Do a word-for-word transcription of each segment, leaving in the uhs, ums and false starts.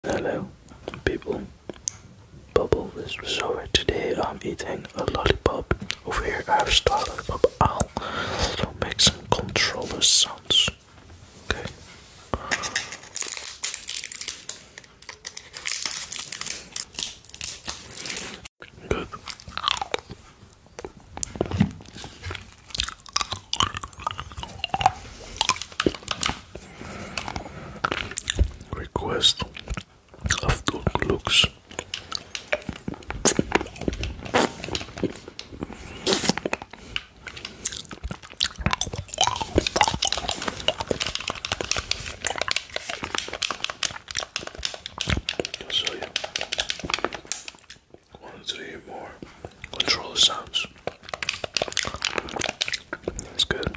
Hello, people. Bubble is so today I'm eating a lollipop. Over here I have started up. I'll make some controller sounds. Okay. Good. Request of the looks. So yeah, wanted to hear more controller sounds. That's good.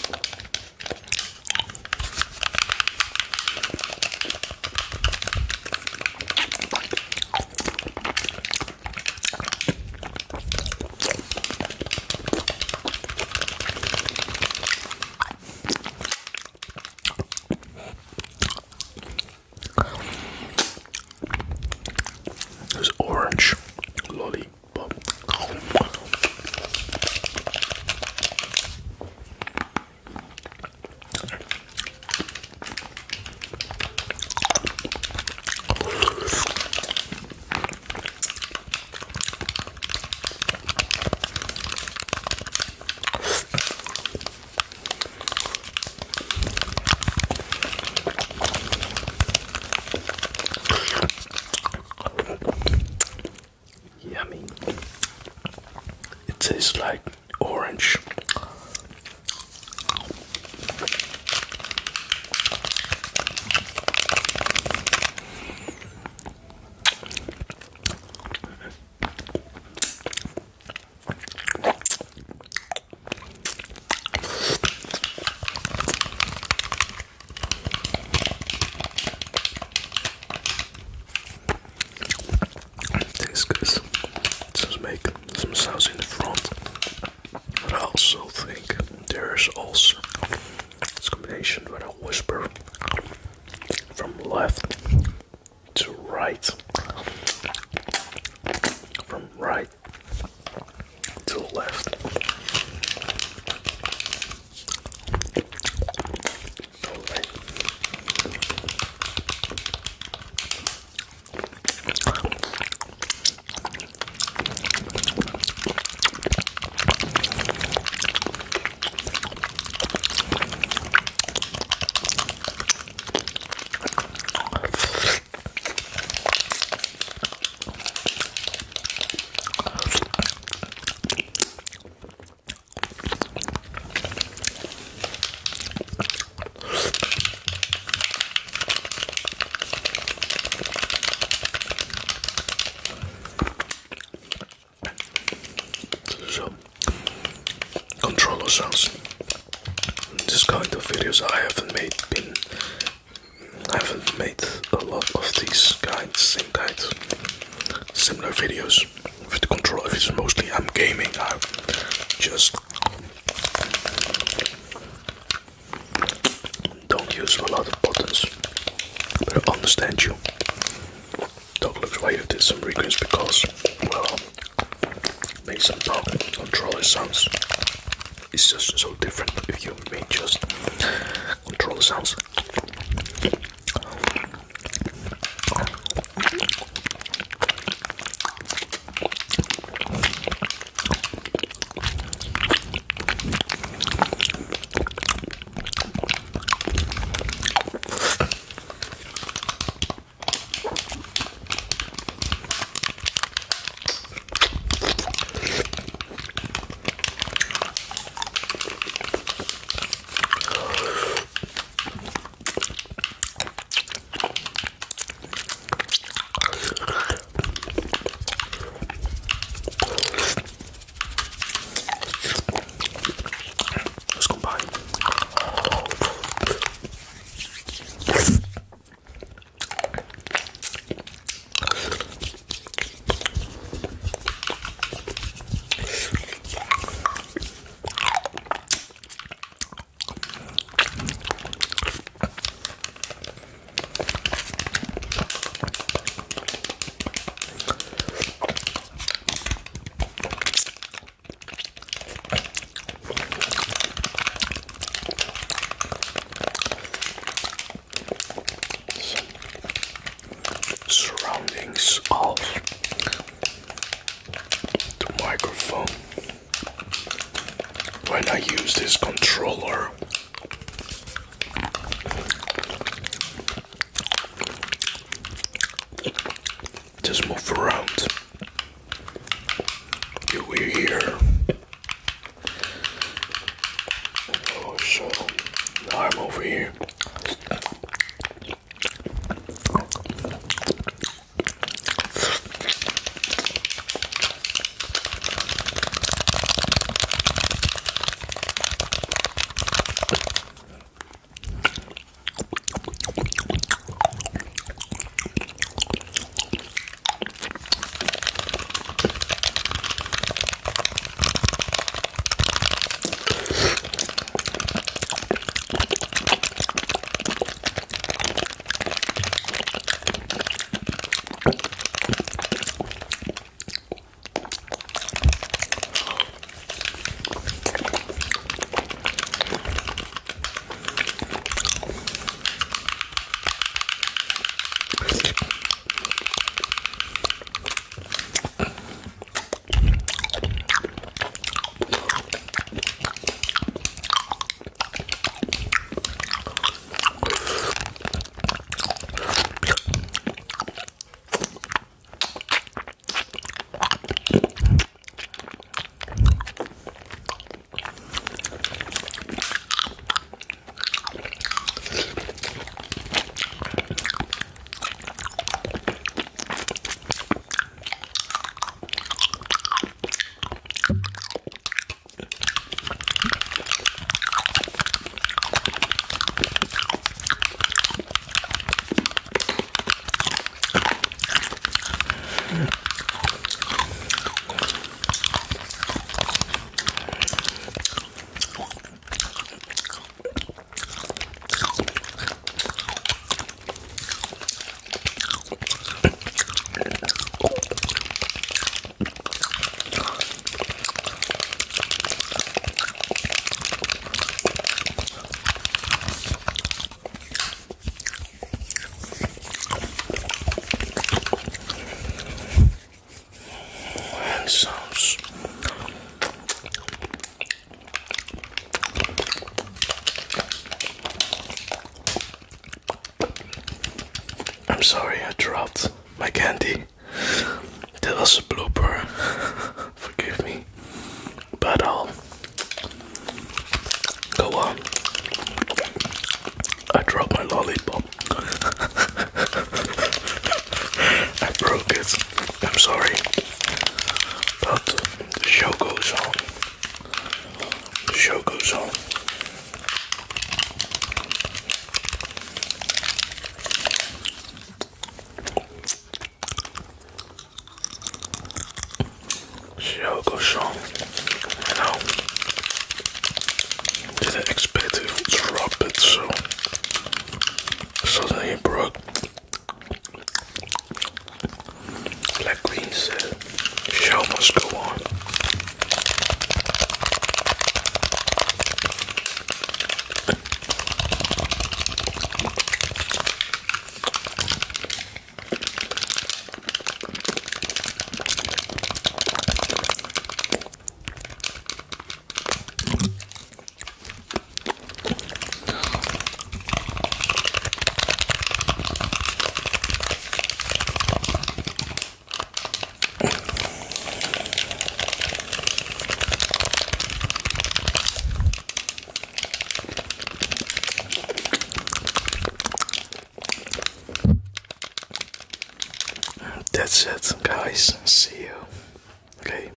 There's orange lollipop. Yummy. It tastes like orange. Tastes good. Let's make some sounds in the front. But I also think there's also this combination where I whisper from left to right, from right to left. Alright. So, controller sounds. This kind of videos I haven't made been I haven't made a lot of these kinds, same kind, similar videos with the controller. It's mostly I'm gaming. I just don't use a lot of buttons. But I understand you. Dog looks why you did some requests because well make some dog controller sounds. It's just so different if you make just controller sounds. settings of the microphone when I use this controller. Just move around. You will hear. Oh, so now I'm over here. Sounds. I'm sorry, I dropped my candy. That was a blooper. Forgive me. But I'll go on. I dropped my lollipop. I broke it. I'm sorry. But the show goes on. The show goes on. Show goes on. You know, didn't expect it to drop it, so suddenly it broke. Like Queen said, the show must go on. That's it, guys. See you. Okay.